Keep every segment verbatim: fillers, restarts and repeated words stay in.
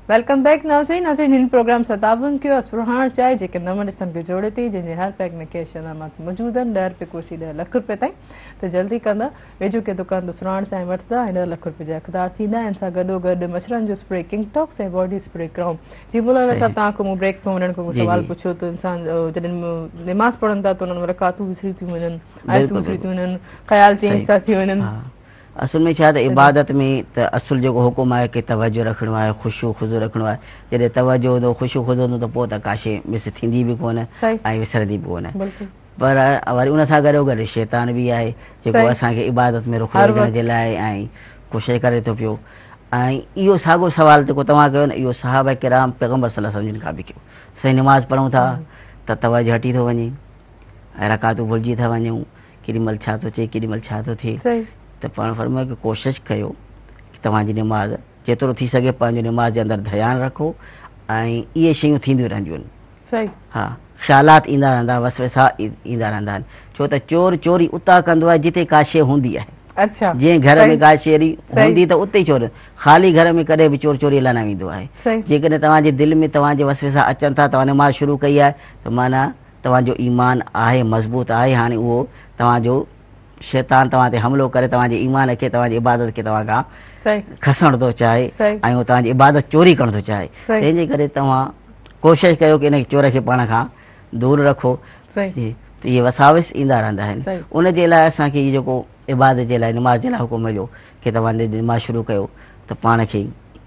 Welcome back नाज़रीन। नाज़रीन हिन प्रोग्राम सतावन कयो असुरहाण चाहे जेके नव ॾिसण खे जोड़े थी, जंहिंजे हर पैक में कैश इनामात मौजूद आहिनि ॾह रुपए कोशी ॾह लख रुपए ताईं। त जल्दी कंदा वेझो के दुकान तो सुरहाण चाहे वठंदा ऐं ॾह लख रुपए जा हक़दार थींदा। हिन सां गॾोगॾु मच्छरनि जो स्प्रे किंग टॉक्स ऐं बॉडी स्प्रे क्राउन। जी बोला साहब, तव्हांखां मूं ब्रेक खां वञण खां सवाल पुछियो त इंसान जॾहिं नमाज़ पढ़नि था त उन्हनि में रकातूं विसरी थियूं वञनि, आयतूं विसरी थियूं वञनि, ख़्याल चेंज था थी वञनि। असल में छा त इबादत में त असुल जेको हुकुम आहे कि तवजो रखणो आहे, ख़ुशू ख़ुज़ू रखणो आहे। जॾहिं तवजो हूंदो, ख़ुशू ख़ुज़ू हूंदो त पोइ त का शइ मिस थींदी बि कोन ऐं विसरंदी बि कोन। पर वरी उन सां गॾोगॾु शैतान बि आहे जेको असांखे इबादत में रुख रखण जे लाइ ऐं कोशिशि करे थो पियो। ऐं इहो साॻियो सवाल जेको तव्हां कयो न, इहो सहाबा किराम पैगम्बर सल्लल्लाहु अलैहि वसल्लम खां बि कयो। असां नमाज़ पढ़ूं था त तवजो हटी थो वञे ऐं रकातूं भुलिजी था वञूं, केॾीमहिल छा थो थिए केॾीमहिल छा थो थिए। त पाण फरमायो कि कोशिशि कयो कि तव्हांजी नमाज़ जेतिरो थी सघे पंहिंजो नमाज़ जे अंदरि ध्यानु रखो ऐं इहे शयूं थींदियूं रहंदियूं आहिनि। हा, ख़्यालात ईंदा रहंदा, वसवसा ईंदा रहंदा आहिनि। छो त चोर चोरी उतां कंदो आहे जिते का शइ हूंदी आहे। अच्छा, जीअं घर में का शइ हूंदी त उते ई चोर, ख़ाली घर में कॾहिं बि चोर चोरी लाइ न ईंदो आहे। जेकॾहिं तव्हांजे दिलि में तव्हांजे वसवसा अचनि था, तव्हां नमाज़ शुरू कई आहे त माना तव्हांजो ईमान आहे, मज़बूत आहे। हाणे उहो तव्हांजो शैतान तव्हां ते हमिलो करे तव्हांजे ईमान खे, तव्हांजी इबादत खे तव्हां खां खसण थो चाहे ऐं उहो तव्हांजी इबादत चोरी करणु थो चाहे। तंहिंजे करे तव्हां कोशिशि कयो कि इन चोर खे पाण खां दूरि रखो। त इहे वसाविस ईंदा रहंदा आहिनि। उन जे लाइ असांखे इहो जेको इबादत जे लाइ नमाज़ जे लाइ हुकुम मिलियो कि तव्हां नमाज़ शुरू कयो त पाण खे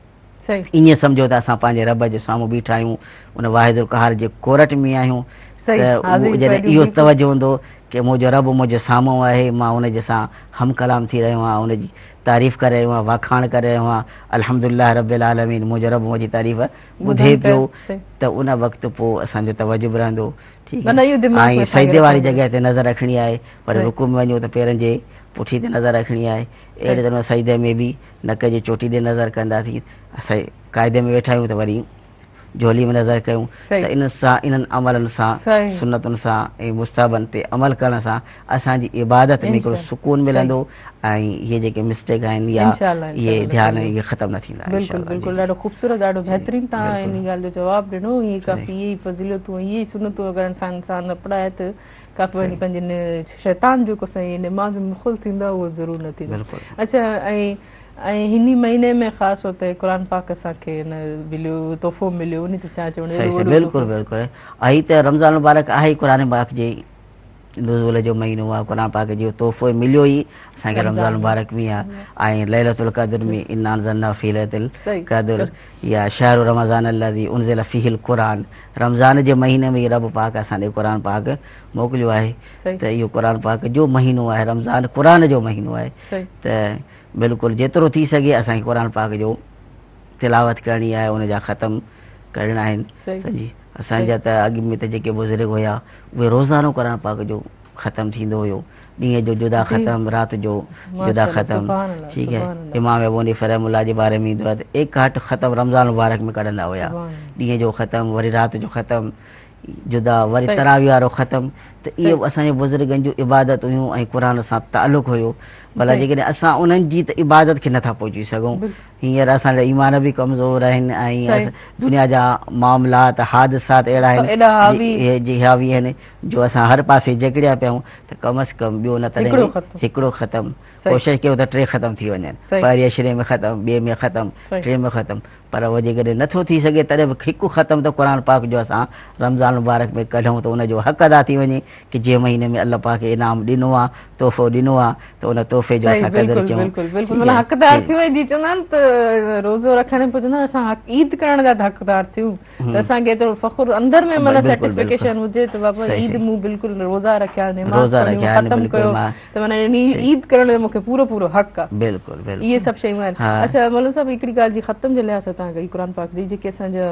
ईअं सम्झो त असां पंहिंजे रब जे साम्हूं बीठा आहियूं, उन वाहिदुल क़हार जे कोरट में आहियूं। त जॾहिं इहो तवजो हूंदो कि मुंहिंजो रब मुंहिंजे साम्हूं आहे, मां उनजे सां हम कलाम थी रहियो आहियां, उनजी तारीफ़ करे रहियो आहियां, वाखाण करे रहियो आहियां, अल्हम्दुलिल्लाह रब्बिल आलमीन, मुंहिंजो रब मुंहिंजी तारीफ़ ॿुधे पियो। त उन वक़्तु पोइ असांजो तवजो बि रहंदो। ठीकु आहे। ऐं सजदे वारी जॻह ते नज़र रखणी आहे, पर रुकू में वञो त पेरनि जे पुठी ते नज़र रखणी आहे। अहिड़े तरह सजदे में बि नक जी चोटी ते नज़र कंदासीं। असां क़ाइदे में वेठा आहियूं त वरी झोली में नज़र कयूं। त इन सां इन्हनि अमलनि सां, सुनतुनि सां ऐं मुस्ताबनि ते अमल करण सां असांजी इबादत में हिकिड़ो सुकून मिलंदो ऐं इहे जेके मिस्टेक आहिनि या इहे ध्यानु इहे ख़तमु न थींदा। बिल्कुलु बिल्कुलु, ॾाढो ख़ूबसूरत, ॾाढो बहितरीनु तव्हां इन ॻाल्हि जो जवाबु ॾिनो। इहे काफ़ी इहे ई फज़ीलतूं, इहे ई सुनतूं अगरि इंसान इंसान न पढ़ाए त काफ़ी वञी पंहिंजे शैतान जेको सही दिमाग़ में मुख़ुल थींदो आहे उहो ज़रूरु न थींदो। अच्छा, ऐं ऐं हिन महीने में ख़ासि तौर ते क़ुर पाक असांखे मिलियो, तोहफ़ो मिलियो, उन ते छा चवणो? बिल्कुलु बिल्कुलु, ऐं त रमज़ान मुबारक आहे क़ुर पाक जे नुज़ूल जो महीनो आहे। क़ुर पाक जो तोहफ़ो मिलियो ई असांखे रमज़ान मुबारक में आहे। ऐं लैलतुल क़द्र में इन्ना अंज़लना फ़ी लैलतिल क़द्र या शहरु रमज़ान अल्लज़ी उनज़िल फ़ीहिल क़ुरान, रमज़ान जे महीने में रब पाक असां ॾे क़ुर पाक मोकिलियो आहे। त इहो क़ुर पाक जो महीनो आहे, रमज़ान क़ुर जो महीनो आहे। त बिल्कुलु जेतिरो थी सघे असांखे क़ुर पाक जो तिलावत करणी आहे, उनजा ख़तम करणा आहिनि। सॼी असांजा त अॻु में त जेके बुज़ुर्ग हुया उहे रोज़ानो क़ुर पाक जो ख़तमु थींदो हुयो, ॾींहं जो जुदा ख़तमु, राति जो जुदा ख़तमु। ठीकु आहे। इमाम अबू हनीफ़ा रहमतुल्लाह जे बारे में ईंदो आहे त एकाहठ ख़तमु रमज़ान मुबारक में कढंदा हुया, ॾींहं जो ख़तमु, वरी राति जो ख़तमु जुदा, वरी तरावी वारो ख़तमु। त इहे असांजे बुज़ुर्गनि जूं इबादत हुयूं ऐं क़ुर सां तालुक़ हुयो। भला जेकॾहिं असां उन्हनि जी त इबादत खे नथा पहुची सघूं, हींअर असांजा ईमान बि कमज़ोर आहिनि ऐं दुनिया जा मामलात हादिसात अहिड़ा आहिनि हावी आहिनि जो असां हर पासे जकड़िया पिया आहियूं। त कम अज़ कम ॿियो न त हिकिड़ो ख़तमु, कोशिशि कयो त टे ख़तमु थी वञनि, पहिरीं अशरे में ख़तमु, ॿिए में ख़तमु, टे में ख़तमु। पर उहो जेकॾहिं नथो थी सघे तॾहिं बि हिकु ख़तमु त क़ुर पाक जो असां रमज़ान मुबारक में कढूं त उनजो हक़ अदा थी वञे कि जंहिं महीने में अल्लाह पाक इनाम ॾिनो आहे, तोहफ़ो ॾिनो आहे, त उन तोहफ़े जो असां क़दुरु कयूं। बिल्कुलु हक़दार थियो। जी चवंदा आहिनि त रोज़ो रखण में चवंदा असां ईद करण जा हक़दार थियूं, त असांखे एतिरो फ़ख़ुरु अंदरि में माना सेटिस्फिकेशन हुजे त बाबा ईद मूं बिल्कुलु रोज़ा रखिया, नमाज़ पढ़ियूं, ख़तमु कयो, त माना ईद करण जो मूंखे पूरो पूरो हक़ आहे। बिल्कुलु बिल्कुलु, इहे सभु शयूं आहिनि। अच्छा मौलवी साहब, हिकिड़ी ॻाल्हि जी ख़तम जे लिहाज़ सां तव्हां कई क़ुर पाक जी, जेके असांजा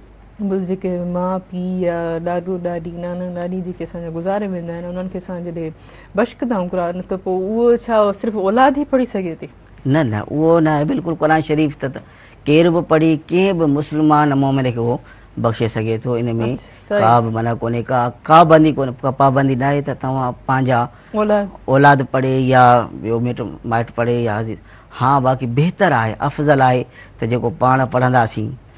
जेके माउ पीउ या ॾाॾो ॾाॾी, नाना नानी जेके असांजा गुज़ारे वेंदा आहिनि, उन्हनि खे असां जॾहिं बश्क था क़ुर, त पोइ उहो छा सिर्फ़ु औलाद ई पढ़ी सघे थी? न न, उहो न आहे। बिल्कुलु क़ुर शरीफ़ त केर बि पढ़ी, कंहिं बि मुस्लमान मोमिन खे उहो बख़्शे सघे थो। इन में का बि माना कोन्हे, का का बंदी कोन्हे, का पाबंदी न आहे त तव्हां पंहिंजा औलाद पढ़े या ॿियो मिट माइट पढ़े या। हा, बाक़ी बहितर आहे, अफ़ज़ल आहे त जेको पाण पढ़ंदासीं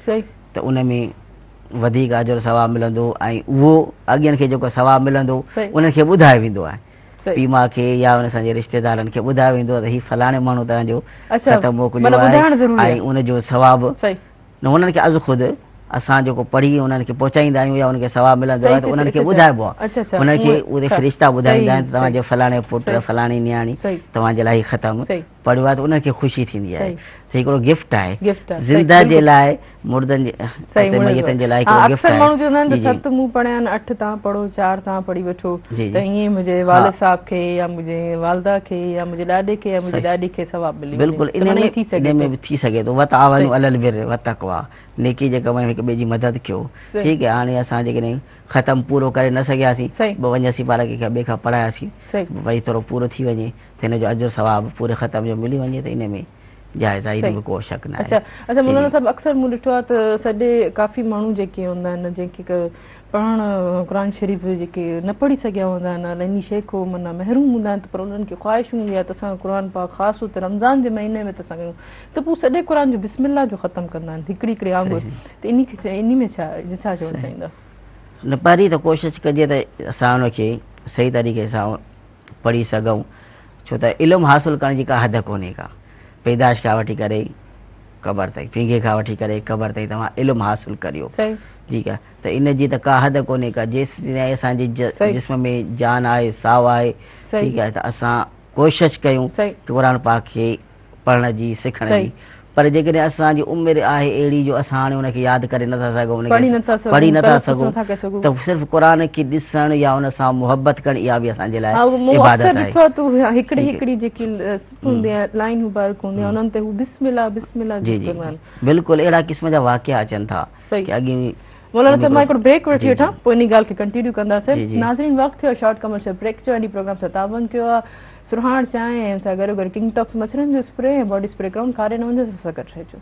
त उन में वधीक अजर सवाबु मिलंदो ऐं उहो अॻियनि खे जेको सवाबु मिलंदो उन्हनि खे ॿुधायो वेंदो आहे पीउ माउ खे या उन सां जे रिश्तेदारनि खे ॿुधायो वेंदो आहे त हीउ फलाणे माण्हू तव्हांजो ख़त मोकिलियो आहे ऐं उनजो सवाबु न उन्हनि खे अॼु ख़ुदि असां जेको पढ़ी उन्हनि खे पहुचाईंदा आहियूं या उनखे सवाबु मिलंदो आहे त उन्हनि खे ॿुधाइबो आहे उन्हनि खे उहे रिश्ता ॿुधाईंदा आहिनि त तव्हांजे फलाणे पुटु फलाणी नियाणी तव्हांजे लाइ ख़तमु पढ़ियो आहे त उन्हनि खे ख़ुशी थींदी आहे त हिकिड़ो गिफ्ट आहे ज़िंदा जे लाइ मुर्दनि जे मैयतनि जे लाइ हिकिड़ो गिफ्ट आहे। माण्हू चवंदा आहिनि त सत मूं पढ़िया आहिनि अठ तव्हां पढ़ो चारि तव्हां पढ़ी वठो त ईअं मुंहिंजे वालिद साहिब खे या मुंहिंजे वालदा खे या मुंहिंजे ॾाॾे खे या मुंहिंजी ॾाॾी खे सवाबु मिली बिल्कुलु इन में बि थी सघे थो वतावनु अलल बिर वतक़वा नेकी जे कम में हिक ॿिए जी मदद कयो ठीकु आहे। हाणे असां जेकॾहिं ख़तमु पूरो करे न सघियासीं ॿ वञासीं पाण खे ॿिए खां पढ़ायासीं भई थोरो पूरो थी वञे त हिन जो अजर सवाबु पूरे ख़तम जो मिली वञे त इन में जाइज़ आहे इन में को शक न आहे। अच्छा अच्छा मौलाना साहिब अक्सर मूं ॾिठो आहे त सॼे काफ़ी माण्हू जेके हूंदा आहिनि जंहिंखे पढ़णु क़ुर शरीफ़ जेके न पढ़ी सघिया हूंदा आहिनि अलाही शेख हो माना महरूम हूंदा आहिनि त पर उन्हनि खे ख़्वाहिश हूंदी आहे त असां क़ुर पाक ख़ासि त रमज़ान जे महीने में त असां कयूं त पोइ सॼे क़ुर जो बिस्मिल्लाह जो ख़तमु कंदा आहिनि हिकिड़ी हिकिड़ी आंगुर त इन खे इन में छा छा चवणु चाहींदा? न पहिरीं त कोशिशि कजे त असां उनखे सही तरीक़े सां पढ़ी सघूं छो त इल्मु हासिलु करण जी का हद कोन्हे का पैदाइश खां वठी करे क़बर ताईं पींघे खां वठी करे क़बर ताईं तव्हां इल्मु हासिलु करियो ठीकु आहे त इन जी त का हद कोन्हे का जेसिताईं असांजे जिस्म में जान आहे साहु आहे ठीकु आहे त असां कोशिशि कयूं क़ुर पाक खे पढ़ण जी सिखण जी पर जेकॾहिं असांजी उमिरि आहे अहिड़ी जो असां हाणे हुनखे यादि करे नथा सघूं पढ़ी नथा सघूं त सिर्फ़ु क़ुर खे ॾिसण या हुन सां मुहबत करणु इहा बि असांजे लाइ इबादत आहे। हिकिड़ी हिकिड़ी जेकी लाइन मुबारक हूंदी आहे उन्हनि ते बिस्मिल्लाह बिस्मिल्लाह जी जी बिल्कुलु अहिड़ा क़िस्म जा वाक़िया अचनि था कि अॻे मौलाना साहिब मां हिकिड़ो ब्रेक वठी वठां पोइ इन ॻाल्हि खे कंटिन्यू कंदासीं। नाज़रीन वक़्तु थियो शॉर्ट कमर्शियल ब्रेक जो। प्रोग्राम सां तावन कयो आहे सुरहाण चांहि ऐं सां गॾो गॾु किंग टॉक्स मच्छरनि जो स्प्रे ऐं बॉडी स्प्रे ग्राउंड कारे न वञे सां गॾु रहिजो।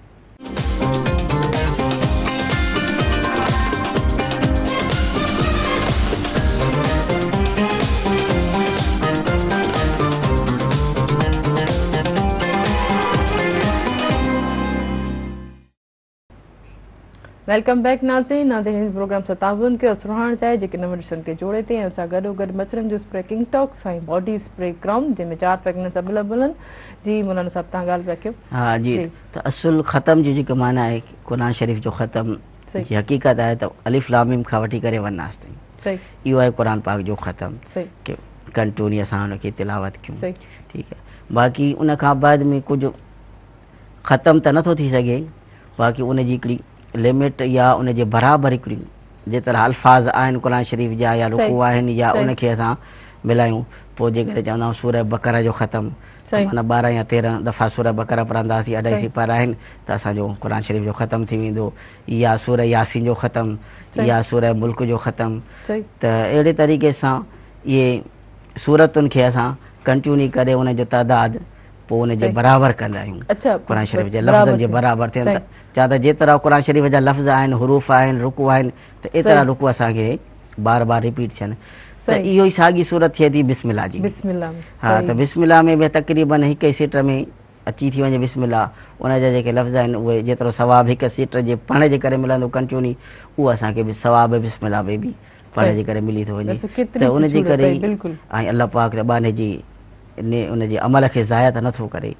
वेलकम बैक नाज़रीन नाज़रीन प्रोग्राम सां तावन कयो सुरहाण चाहे जेके नव डिशनि खे जोड़े थी ऐं सां गॾो गॾु मच्छरनि जो स्प्रे किंग टॉक्स ऐं बॉडी स्प्रे क्राउन जंहिंमें चारि पैकेट अवेलेबल आहिनि। जी मौलाना साहिब तव्हां ॻाल्हि पिया कयो। हा जी त असुल ख़तम जी जेकी माना आहे क़ुर शरीफ़ जो ख़तम जी हक़ीक़त आहे त अलिफ लाम मीम खां वठी करे वन्नास ताईं इहो आहे क़ुर पाक जो ख़तम की कंटिन्यू असां हुनखे तिलावत कयूं ठीकु आहे। बाक़ी उन खां बाद में कुझु ख़तम त नथो थी सघे बाक़ी उनजी हिकिड़ी लिमिट या उनजे बराबरि हिकिड़ी जेतिरा अल्फाज़ आहिनि क़ुर शरीफ़ जा या रुकू आहिनि या उनखे असां मिलायूं पोइ जेकॾहिं चवंदा आहियूं सूरह बक़रा जो ख़तमु माना ॿारहं या तेरहं दफ़ा सूरह बक़रा पढ़ंदासीं अढाई सिपर आहिनि त असांजो क़ुर शरीफ़ जो ख़तमु थी वेंदो या सूरह यासीन जो ख़तमु या सूरह मुल्क जो ख़तमु त अहिड़े तरीक़े सां इहे सूरतुनि खे असां कंटिन्यू करे उनजो तइदादु पोइ उनजे बराबरि कंदा आहियूं क़ुर शरीफ़ जे लफ़्ज़नि जे बराबरि थियनि त छा त जेतिरा क़ुर शरीफ़ जा लफ़्ज़ आहिनि हरूफ आहिनि रुकू आहिनि त एतिरा रुकू असांखे बार बार रिपीट थियनि त इहो ई साॻी सूरत थिए थी बिस्मिल्लाह जी। हा त बिस्मिल्लाह में बि तक़रीबन हिकु ई सीट में अची थी वञे बिस्मिल्लाह उनजा जेके लफ़्ज़ आहिनि उहे जेतिरो सवाबु हिकु सीट जे पढ़ण जे करे मिलंदो कंटिन्यू उहो असांखे बि सवाबु बिस्मिल्लाह में बि पढ़ण जे करे मिली थो वञे त उनजे करे ऐं अलाह पाक रबाने जी उनजे अमल खे ज़ाया त नथो करे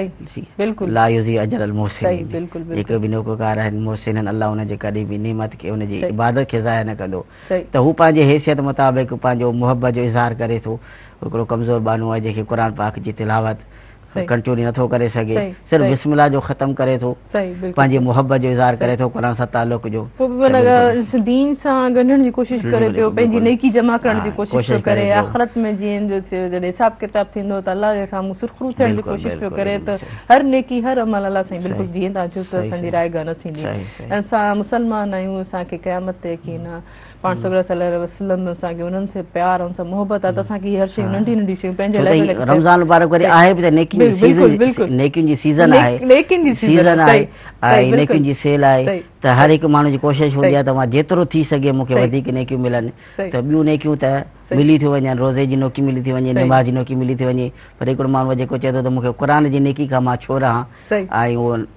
ला युज़ी अजर अल मोहसिन जेके बि नेकोकार आहिनि मोहसिन आहिनि अलाह उनजे कॾहिं बि नेमत खे उनजी इबादत खे ज़ाया न कंदो त हू पंहिंजे हैसियत मुताबिक़ पंहिंजो मुहबत जो इज़हार करे थो हिकिड़ो कमज़ोर बानो आहे जंहिंखे क़ुर पाक जी तिलावत कंटिन्यू नथो करे सघे सिर्फ़ु बिस्मिल्लाह जो ख़तमु करे थो पंहिंजी मुहबत जो इज़हार करे थो क़ुर सां तालुक़ जो दीन सां ॻंढण जी कोशिशि करे पियो पंहिंजी नेकी जमा करण जी कोशिशि पियो करे आख़िरत में जीअं जो जॾहिं हिसाब किताब थींदो त अलाह जे साम्हूं सुरख़रू थियण जी कोशिशि पियो करे त हर नेकी हर अमल अलाह साईं बिल्कुलु जीअं तव्हां चयो त असांजी रायगा न थींदी ऐं असां मुस्लमान आहियूं असांखे क़यामत ते यकीन आहे पाण सॻड़ा सलाहु वसलम असांखे उन्हनि सां प्यार उन सां मुहबत आहे त असांखे हर शइ नंढी नंढी शयूं पंहिंजे लाइ रमज़ान मुबारक वरी आहे बि त नेकियुनि जी सीज़न आहे सीज़न आहे ऐं नेकियुनि जी सेल आहे त हर हिकु माण्हू जी कोशिशि हूंदी आहे त मां जेतिरो थी सघे मूंखे वधीक नेकियूं मिलनि त ॿियूं नेकियूं त मिली थी वञनि रोज़े जी नेकी मिली थी वञे निमाज़ जी नेकी मिली थी वञे पर हिकिड़ो माण्हू जेको चए थो त मूंखे क़ुर जी नेकी खां मां छो रहां ऐं उहो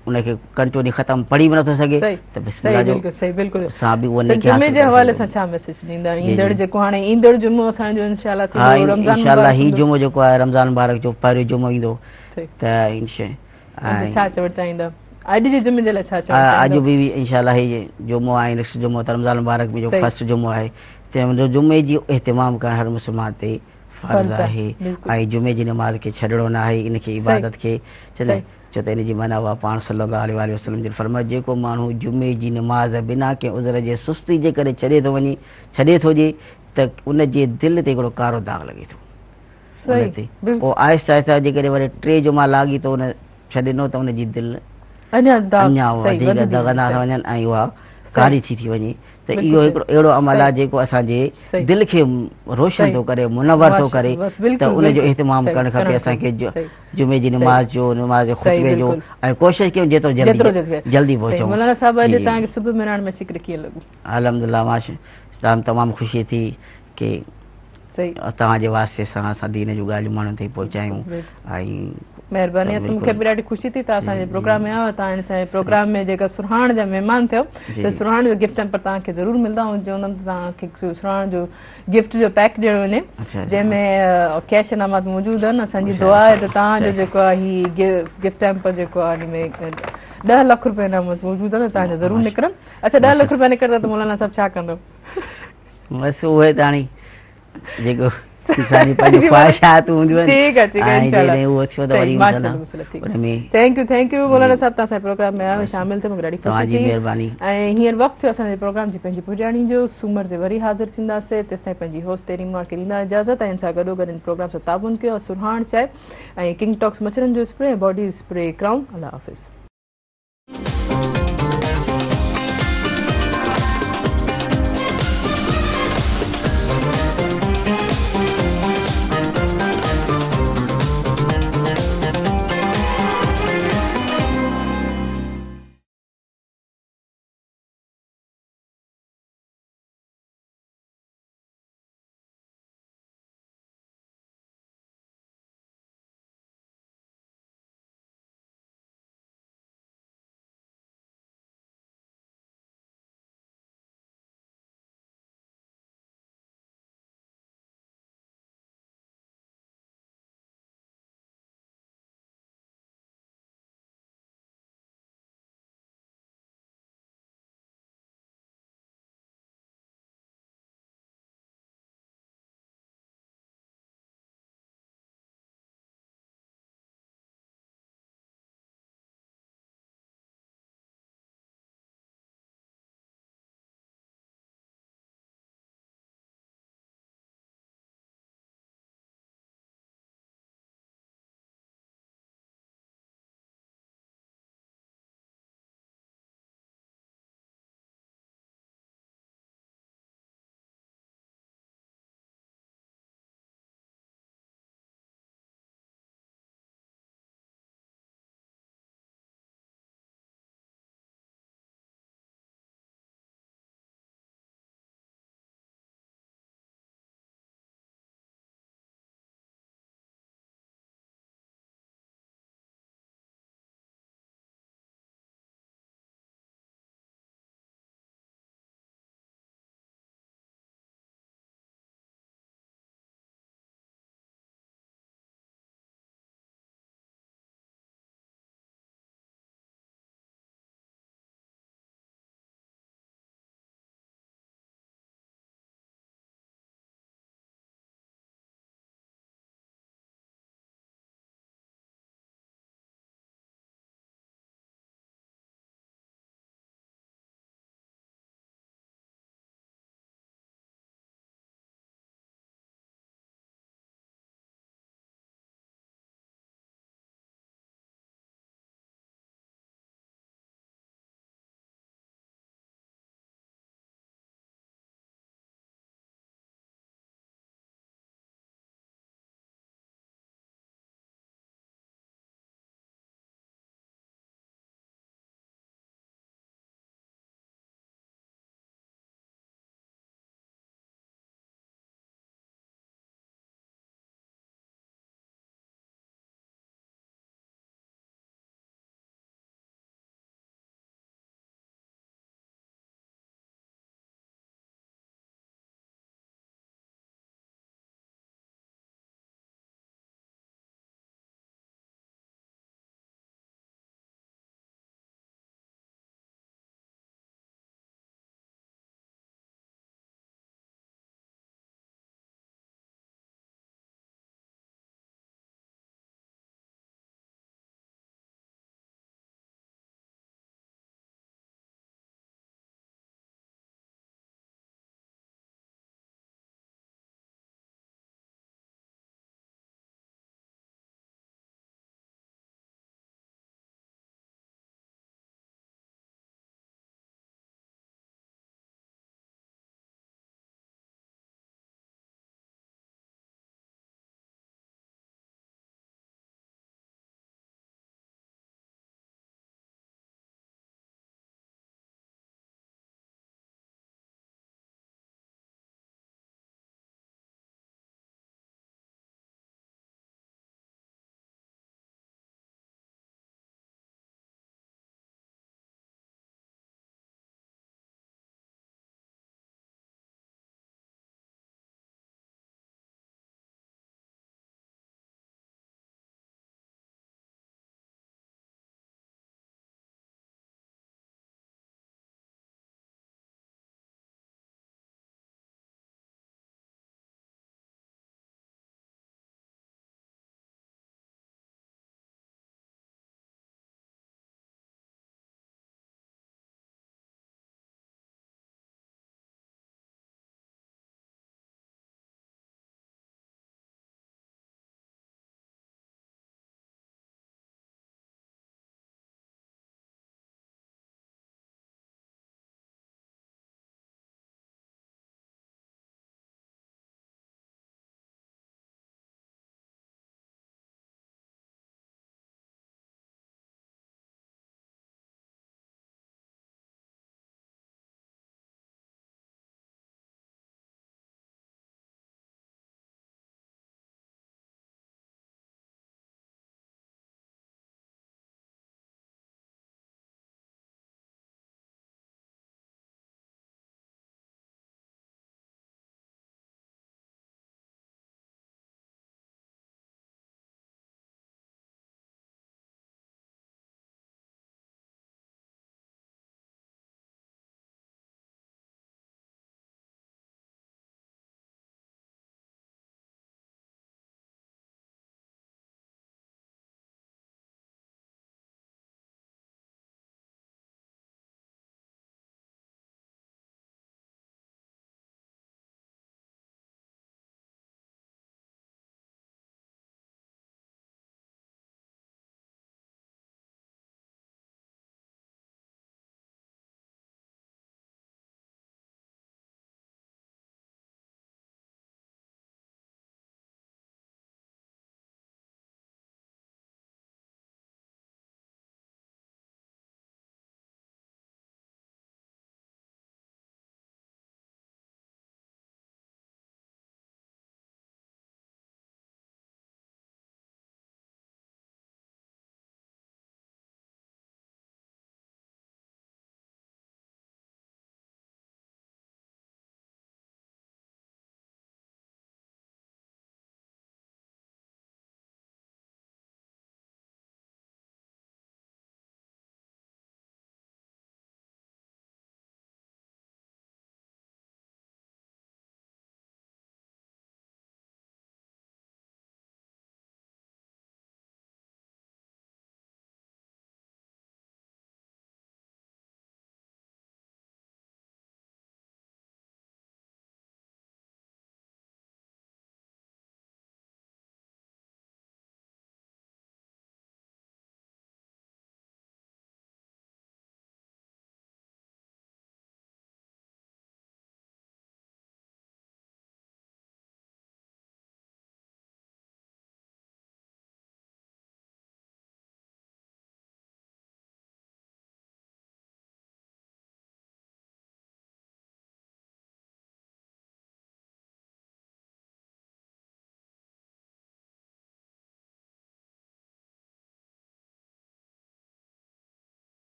उनखे कंचो ॾींहुं ख़तम पढ़ी बि नथो सघे त बिस्मिल्लाह जो सही बिल्कुलु असां बि उहो जुमे जे हवाले सां छा मैसेज ॾींदा ईंदड़ जेको हाणे ईंदड़ जुमो असांजो इंशाल्लाह थींदो रमज़ान इंशाल्लाह ही जुमो जेको आहे रमज़ान मुबारक जो पहिरियों जुमो ईंदो त इंशाल्लाह छा चवणु चाहींदा अॼु जे जुमे जे लाइ छा चवणु अॼु बि इंशाल्लाह ही जुमो आहे नेक्स्ट जुमो त रमज़ान मुबारक में जो फर्स्ट जुमो आहे त जुमे जी इहतिमाम करणु हर मुस्लमान ते फर्ज़ आहे ऐं जुमे जी नमाज़ खे छॾिणो न आहे इनखे इबादत खे छॾे छो त इन जी माना उहा पाण सल्लल्लाहु अलैहि वसल्लम जो फरमायो जेको माण्हू जुमे जी नमाज़ बिना कंहिं उज़र जे सुस्ती जे करे छॾे थो वञे छॾे थो जे त उन जे दिलि ते हिकिड़ो कारो दाग़ लॻे थो उन ते पोइ आहिस्ता आहिस्ता जेकॾहिं वरी टे जुमा लाॻी त उन छॾिनो त उनजी दिलि अञा वधीक दगंदा था वञनि ऐं उहा कारी थी थी वञे त इहो हिकिड़ो अहिड़ो अमल आहे जेको असांजे दिलि खे रोशन थो करे मुनवर थो करे त उनजो इहतिमाम करणु खपे असांखे जुमे जी नमाज़ जो नमाज़ जे खुतबे जो ऐं कोशिशि कयूं जेतिरो जल्दी जल्दी पहुचूं मौलाना साहब अॼु तव्हांखे सुबुह में राण में अची करे कीअं लॻो अल्हम्दुलिल्लाह माशा तमामु ख़ुशी थी की तव्हांजे वास्ते सां असां दीन जूं ॻाल्हियूं माण्हुनि ताईं पहुचायूं ऐं महिरबानी असां मूंखे बि ॾाढी ख़ुशी थी तव्हां असांजे प्रोग्राम में आयो तव्हां असांजे प्रोग्राम में जेका सुरहाण जा महिमान थियो त सुरहाण जो गिफ्ट पर तव्हांखे ज़रूरु मिलंदा ऐं चवंदमि त तव्हांखे सुरहाण जो गिफ्ट जो पैक ॾियणो वञे जंहिंमें कैश इनामात मौजूदु आहिनि असांजी दुआ आहे त तव्हांजो जेको आहे हीउ गिफ्ट हैम्पर जेको आहे हिन में ॾह लख रुपया इनामत मौजूदु आहे त तव्हांजा ज़रूरु निकिरनि अच्छा ॾह लख रुपया निकिरंदा त मौलाना साहिबु छा कंदो बसि उहे त हाणे जेको इंसानी पंहिंजी ख्वाहिशात हूंदियूं आहिनि ठीकु आहे ठीकु आहे इंशाल्लाह उहो थियो त वरी थैंक यू थैंक यू मौलाना साहिबु तव्हां असांजे प्रोग्राम में आयो शामिल थियो मूंखे ॾाढी तव्हांजी महिरबानी ऐं हींअर वक़्तु थियो असांजे प्रोग्राम जी पंहिंजी पुॼाणी जो सूमर ते वरी हाज़िर थींदासीं तेसिताईं पंहिंजी होस्ट तेरीमा खे ॾींदा इजाज़त ऐं हिन सां गॾोगॾु हिन प्रोग्राम सां ताबुन कयो सुरहाण चाहे ऐं किंग टॉक्स मच्छरनि जो स्प्रे ऐं बॉडी स्प्रे क्राउन अल्लाह हाफ़िज़